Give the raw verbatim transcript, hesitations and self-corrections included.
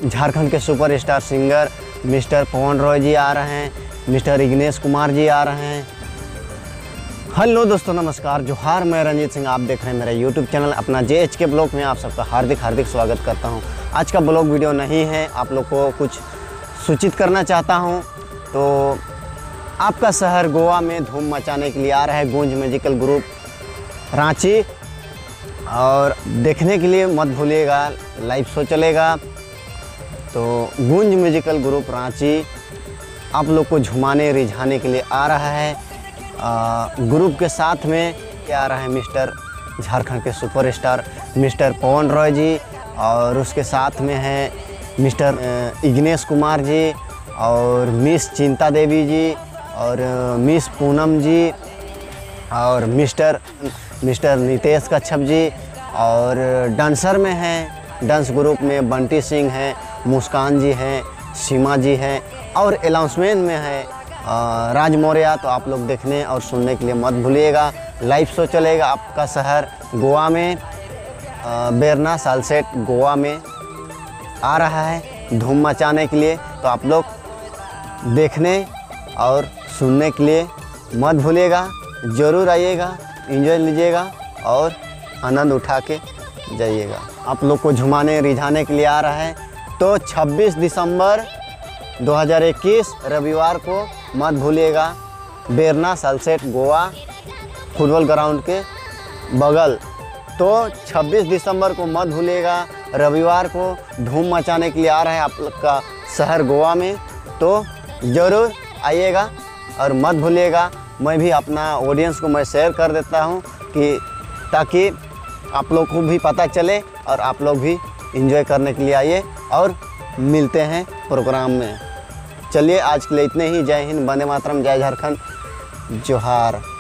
झारखंड के superstar singer mister Pawan Roy ji आ रहे हैं, मिस्टर इग्नेश कुमार जी आ रहे हैं। हेलो दोस्तों, नमस्कार, जोहार। मैं रंजीत सिंह, आप देख रहे हैं मेरा यूट्यूब चैनल अपना जे एच के ब्लॉग में। आप सबका हार्दिक हार्दिक स्वागत करता हूं। आज का ब्लॉग वीडियो नहीं है, आप लोग को कुछ सूचित करना चाहता हूं। तो आपका शहर गोवा में धूम मचाने के लिए आ रहा है गूंज म्यूजिकल ग्रुप रांची, और देखने के लिए मत भूलिएगा, लाइव शो चलेगा। तो गूंज म्यूजिकल ग्रुप रांची आप लोग को झुमाने रिझाने के लिए आ रहा है। आ, ग्रुप के साथ में क्या आ रहा है मिस्टर झारखंड के सुपरस्टार मिस्टर पवन रॉय जी, और उसके साथ में है मिस्टर इग्नेश कुमार जी, और मिस चिंता देवी जी, और मिस पूनम जी, और मिस्टर मिस्टर नितेश कच्छप जी, और डांसर में हैं, डांस ग्रुप में बंटी सिंह हैं, मुस्कान जी हैं, सीमा जी हैं, और अनाउंसमेंट में है राज मौर्य। तो आप लोग देखने और सुनने के लिए मत भूलिएगा। लाइव शो चलेगा आपका शहर गोवा में, बेरना सालसेट गोवा में आ रहा है धूम मचाने के लिए। तो आप लोग देखने और सुनने के लिए मत भूलिएगा, ज़रूर आइएगा, एंजॉय लीजिएगा और आनंद उठा के जाइएगा। आप लोग को झुमाने रिझाने के लिए आ रहा है। तो छब्बीस दिसंबर दो हज़ार इक्कीस रविवार को मत भूलिएगा, बेरना सालसेट गोवा फुटबॉल ग्राउंड के बगल। तो छब्बीस दिसंबर को मत भूलिएगा, रविवार को धूम मचाने के लिए आ रहा है आप लोग का शहर गोवा में। तो ज़रूर आइएगा और मत भूलिएगा। मैं भी अपना ऑडियंस को मैं शेयर कर देता हूं कि ताकि आप लोग को भी पता चले और आप लोग भी एंजॉय करने के लिए आइए, और मिलते हैं प्रोग्राम में। चलिए आज के लिए इतने ही। जय हिंद, वंदे मातरम, जय झारखंड, जोहार।